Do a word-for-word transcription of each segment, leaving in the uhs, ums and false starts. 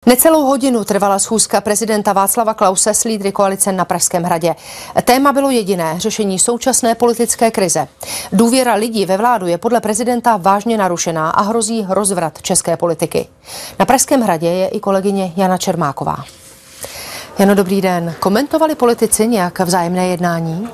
Necelou hodinu trvala schůzka prezidenta Václava Klause s lídry koalice na Pražském hradě. Téma bylo jediné: řešení současné politické krize. Důvěra lidí ve vládu je podle prezidenta vážně narušená a hrozí rozvrat české politiky. Na Pražském hradě je i kolegyně Jana Čermáková. Jano, dobrý den. Komentovali politici nějak vzájemné jednání?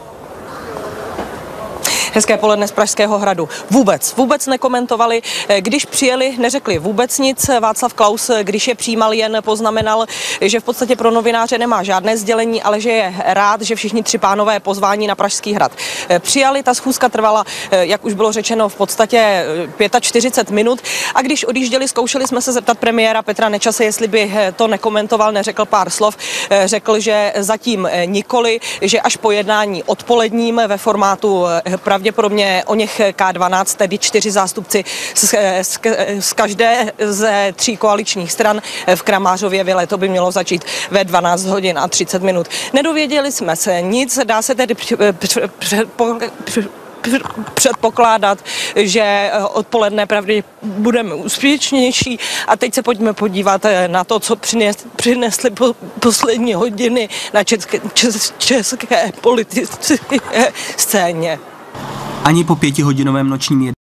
Hezké poledne z Pražského hradu. Vůbec, vůbec nekomentovali. Když přijeli, neřekli vůbec nic. Václav Klaus, když je přijímal, jen poznamenal, že v podstatě pro novináře nemá žádné sdělení, ale že je rád, že všichni tři pánové pozvání na Pražský hrad přijali. Ta schůzka trvala, jak už bylo řečeno, v podstatě čtyřicet pět minut. A když odjížděli, zkoušeli jsme se zeptat premiéra Petra Nečase, jestli by to nekomentoval, neřekl pár slov. Řekl, že zatím nikoli, že až po jednání odpoledním ve formátu pravděpodobně o něch K dvanáct, tedy čtyři zástupci z, z, z každé ze tří koaličních stran v Kramářově vile. To by mělo začít ve dvanáct hodin a třicet minut. Nedověděli jsme se nic, dá se tedy předpokládat, že odpoledne pravděpodobně budeme úspěšnější. A teď se pojďme podívat na to, co přines, přinesly po, poslední hodiny na české, čes, české politické scéně. Ani po pětihodinovém nočním jednání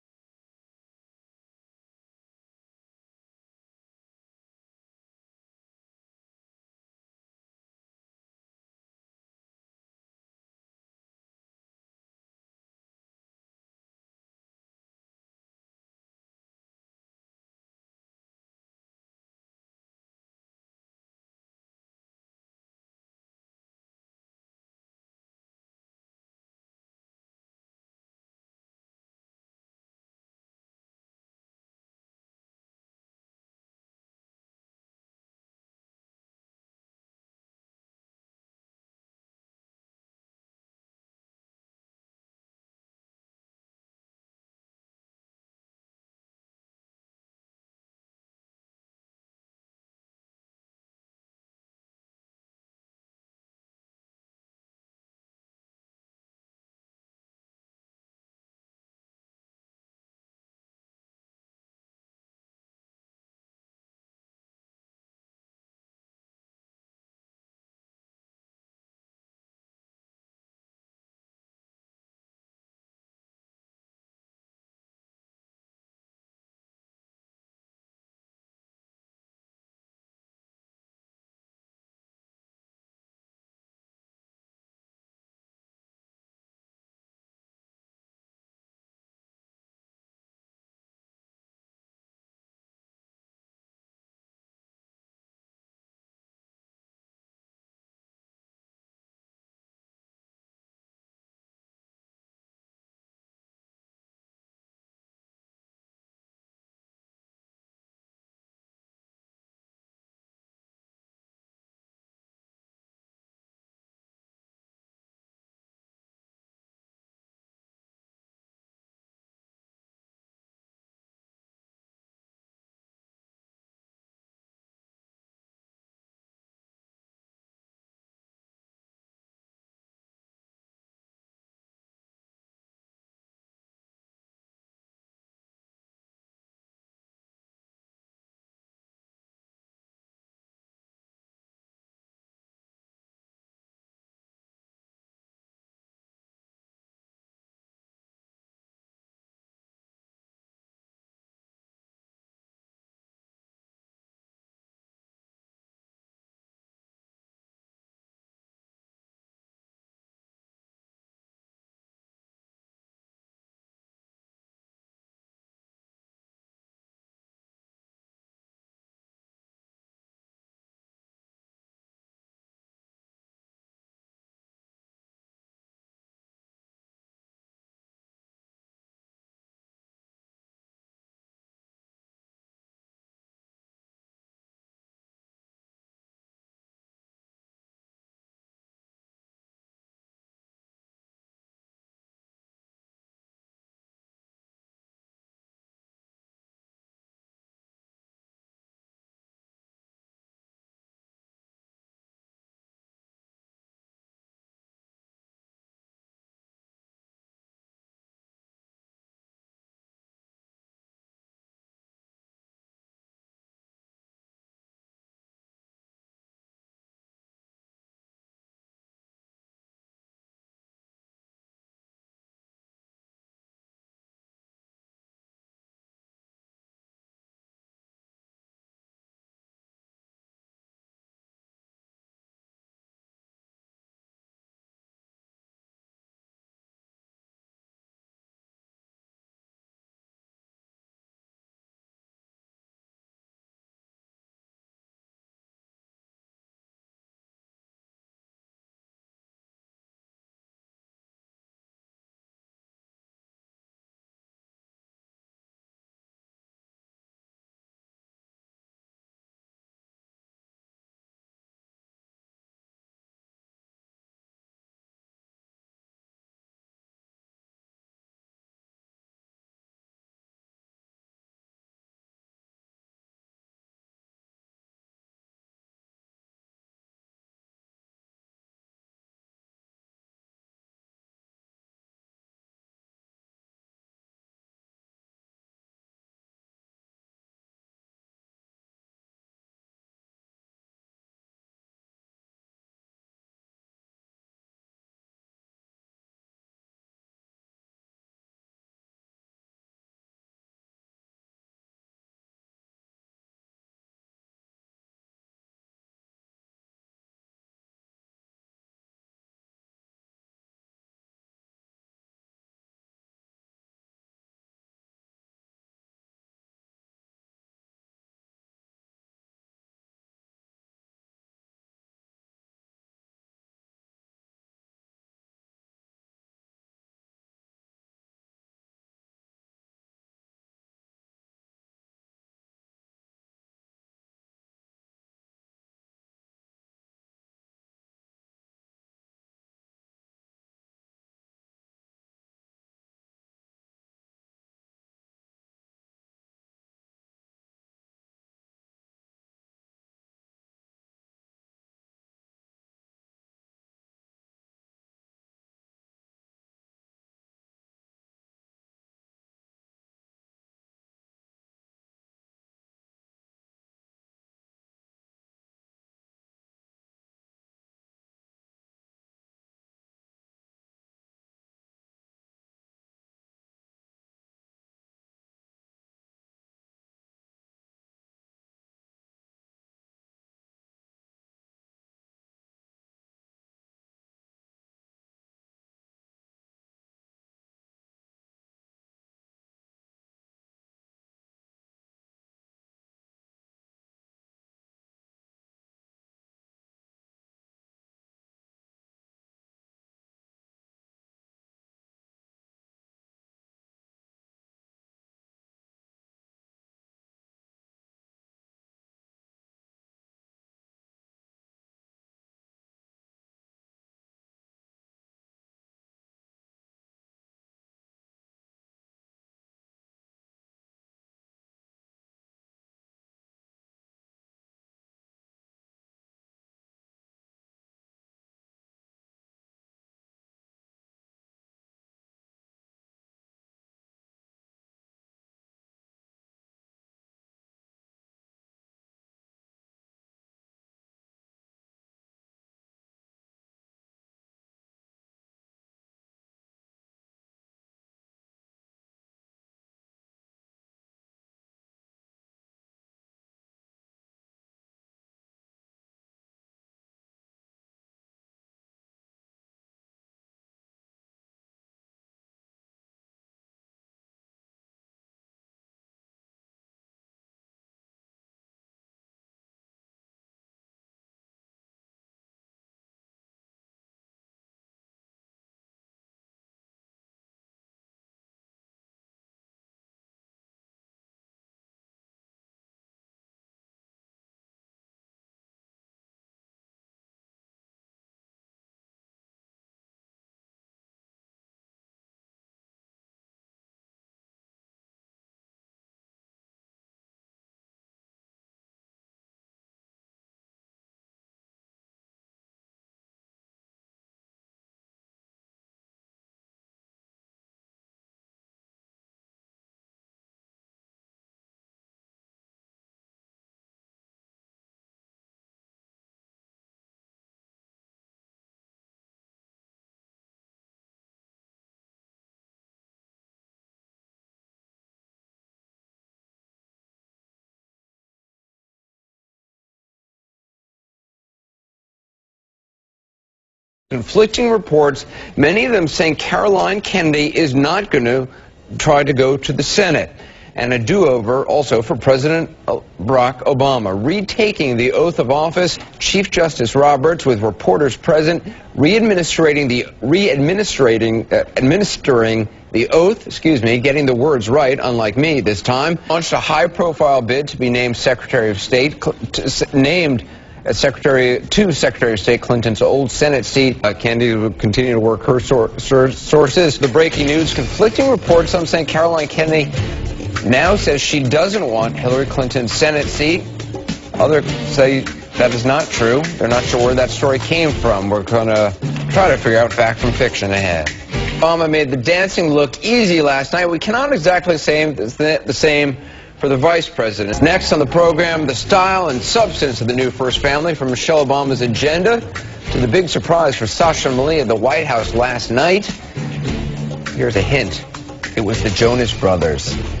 Conflicting reports, many of them saying Caroline Kennedy is not going to try to go to the Senate. And a do-over also for President Barack Obama. Retaking the oath of office, Chief Justice Roberts, with reporters present, re-administrating the re-administrating uh, administering the oath, excuse me, getting the words right, unlike me this time, launched a high-profile bid to be named Secretary of State, named as Secretary to Secretary of State Clinton's old Senate seat. Uh, Kennedy will continue to work her sor sor sources. The breaking news: conflicting reports. Some saying Caroline Kennedy now says she doesn't want Hillary Clinton's Senate seat. Others say that is not true. They're not sure where that story came from. We're going to try to figure out fact from fiction ahead. Obama made the dancing look easy last night. We cannot exactly say the same for the vice president. Next on the program, the style and substance of the new first family, from Michelle Obama's agenda to the big surprise for Sasha and Malia at the White House last night. Here's a hint. It was the Jonas Brothers.